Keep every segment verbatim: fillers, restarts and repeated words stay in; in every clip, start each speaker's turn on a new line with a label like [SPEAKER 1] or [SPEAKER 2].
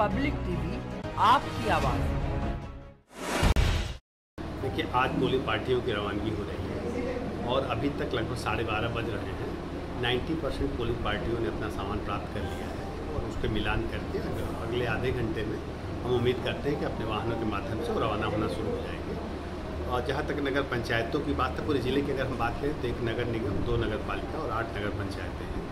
[SPEAKER 1] Public TV आपकी आवाज़।
[SPEAKER 2] देखिए, आज पोलिंग पार्टियों की रवानगी हो रही है और अभी तक लगभग साढ़े बारह बज रहे हैं। नब्बे परसेंट पोलिंग पार्टियों ने अपना सामान प्राप्त कर लिया है और उसके मिलान करके अगले आधे घंटे में हम उम्मीद करते हैं कि अपने वाहनों के माध्यम से रवाना होना शुरू हो जाएंगे। और जहाँ तक नगर पंचायतों की बात है, पूरे ज़िले की अगर हम बात करें तो एक नगर निगम, दो नगर पालिका और आठ नगर पंचायतें हैं।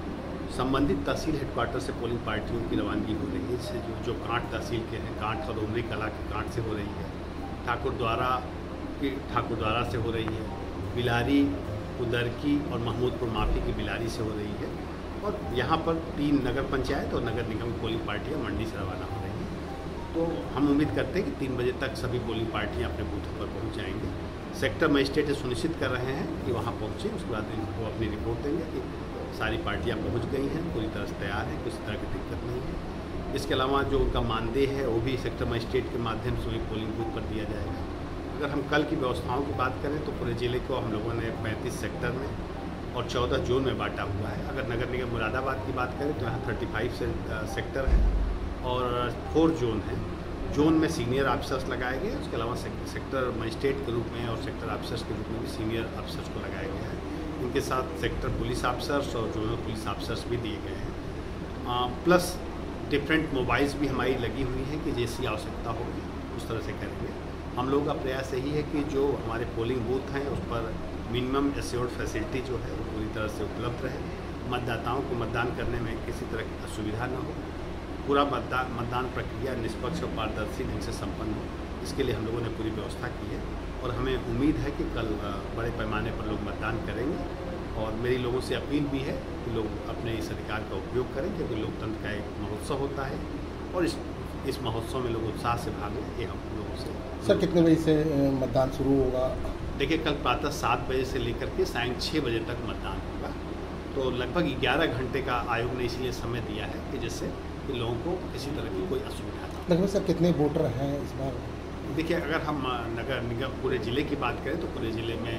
[SPEAKER 2] संबंधित तहसील हेडक्वार्टर से पोलिंग पार्टियों की रवानगी हो रही है। इससे जो जो कांट तहसील के हैं, कांट और उमरी कला के कांट से हो रही है, ठाकुर द्वारा की ठाकुर द्वारा से हो रही है, बिलारी, उदरकी और महमूदपुर माफी की बिलारी से हो रही है। और यहाँ पर तीन नगर पंचायत और नगर निगम की पोलिंग पार्टियाँ मंडी से रवाना हो रही हैं। तो हम उम्मीद करते हैं कि तीन बजे तक सभी पोलिंग पार्टियाँ अपने बूथों पर पहुँच जाएंगे। सेक्टर मजिस्ट्रेट सुनिश्चित कर रहे हैं कि वहाँ पहुँचे, उसके बाद इनको अपनी रिपोर्ट देंगे कि सारी पार्टियाँ पहुँच गई हैं, पूरी तरह से तैयार हैं, किसी तरह की दिक्कत नहीं है। इसके अलावा जो उनका मानदेय है वो भी सेक्टर मजिस्ट्रेट के माध्यम से वही पोलिंग बूथ पर दिया जाएगा। अगर हम कल की व्यवस्थाओं की बात करें तो पूरे ज़िले को हम लोगों ने पैंतीस सेक्टर में और चौदह जोन में बांटा हुआ है। अगर नगर निगम मुरादाबाद की बात करें तो यहाँ पैंतीस से सेक्टर हैं और फोर जोन हैं। जोन में सीनियर ऑफिसर्स लगाए गए, उसके अलावा सेक्टर मजिस्ट्रेट के रूप में और सेक्टर ऑफिसर्स के रूप में भी सीनियर ऑफिसर्स को लगाया गया है। इनके साथ सेक्टर पुलिस ऑफिसर्स और जोनल पुलिस ऑफिसर्स भी दिए गए हैं। प्लस डिफरेंट मोबाइल्स भी हमारी लगी हुई हैं कि जैसी आवश्यकता होगी उस तरह से करेंगे। हम लोगों का प्रयास यही है कि जो हमारे पोलिंग बूथ हैं उस पर मिनिमम एश्योर्ड फैसिलिटी जो है वो पूरी तरह से उपलब्ध रहे, मतदाताओं को मतदान करने में किसी तरह की असुविधा न हो, पूरा मतदान मतदान प्रक्रिया निष्पक्ष और पारदर्शी ढंग से संपन्न हो। इसके लिए हम लोगों ने पूरी व्यवस्था की है और हमें उम्मीद है कि कल बड़े पैमाने पर लोग मतदान करेंगे। और मेरी लोगों से अपील भी है कि लोग अपने इस अधिकार का उपयोग करें, क्योंकि लोकतंत्र का एक महोत्सव होता है और इस इस महोत्सव में लोग उत्साह से भाग लें। ये हम लोगों से।
[SPEAKER 3] सर, कितने बजे से मतदान शुरू होगा?
[SPEAKER 2] देखिए, कल प्रातः सात बजे से लेकर के सायं छः बजे तक मतदान होगा। तो लगभग ग्यारह घंटे का आयोग ने इसलिए समय दिया है कि जिससे कि लोगों को किसी तरह की कोई असुविधा न हो।
[SPEAKER 3] लगभग सर कितने वोटर हैं इस बार?
[SPEAKER 2] देखिए, अगर हम नगर निगम पूरे ज़िले की बात करें तो पूरे ज़िले में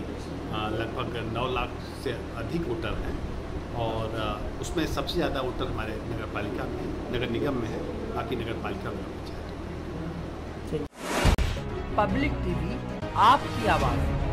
[SPEAKER 2] लगभग नौ लाख से अधिक वोटर हैं और उसमें सबसे ज़्यादा वोटर हमारे नगर पालिका में, नगर निगम में है, बाकी नगर पालिका में पंचायत।
[SPEAKER 1] पब्लिक टीवी आपकी आवाज़।